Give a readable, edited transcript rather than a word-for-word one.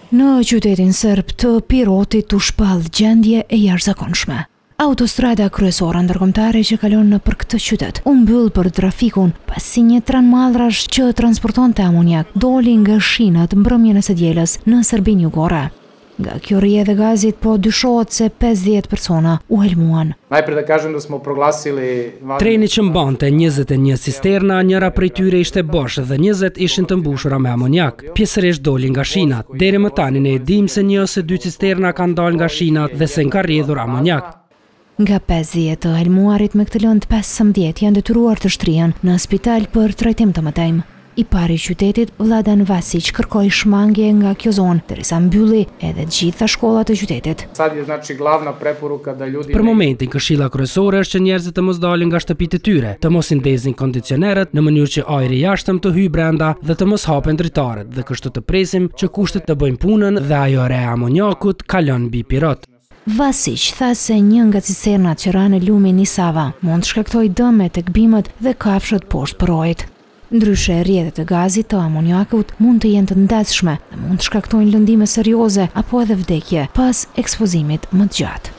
Në qytetin serb të Pirotit u shpall gjendje e jashtëzakonshme. Autostrada kryesore ndërkombëtare që kalon nëpër këtë qytet u mbyll për trafikun pasi një tren mallrash që transportonte amoniak doli nga shinat mbrëmjen e së dielës në Serbinë Jugore. Nga kjo rrjedhë e gazit po dyshohet se 50 persona u helmuan. Najprej da kažem da smo proglasili treni që mbante 21 cisterna, njëra prej tyre ishte bosh dhe 20 ishin të mbushura me amoniak. Pjesërisht doli nga shinat. Deri më tani ne e dim se 1 ose 2 cisterna kanë dalë nga shinat dhe se ka rrjedhur amoniak. Nga 50 të helmuarit me këtë lëndë 15 janë detyruar të shtrihen në spital për trajtim të mëtejmë. I pari i qytetit, Vladan Vasić, kërkoi shmangje nga kjo zonë, derisa mbylli edhe të gjitha shkollat e qytetit. Sad je znači glavna preporuka da ljudi Për momentin këshilla kryesore është që njerëzit të mos dalin nga shtëpitë e tyre, të mos i ndezin kondicionerët në mënyrë që ajri i jashtëm të hyjë brenda dhe të mos hapen dritaret, dhe kështu të presim që kushtet të bëjnë punën dhe ajo e amoniakut kalon mbi Pirot. Vasić tha se një nga cisternat që ra në lumin Nisava mund të shkaktojë dëme tek bimët dhe kafshët poshtë përojit. Ndryshe, rrjedhët e gazit të amoniakut mund të jenë të ndezshme dhe mund të shkaktojnë lëndime serioze apo edhe vdekje pas ekspozimit më të gjatë.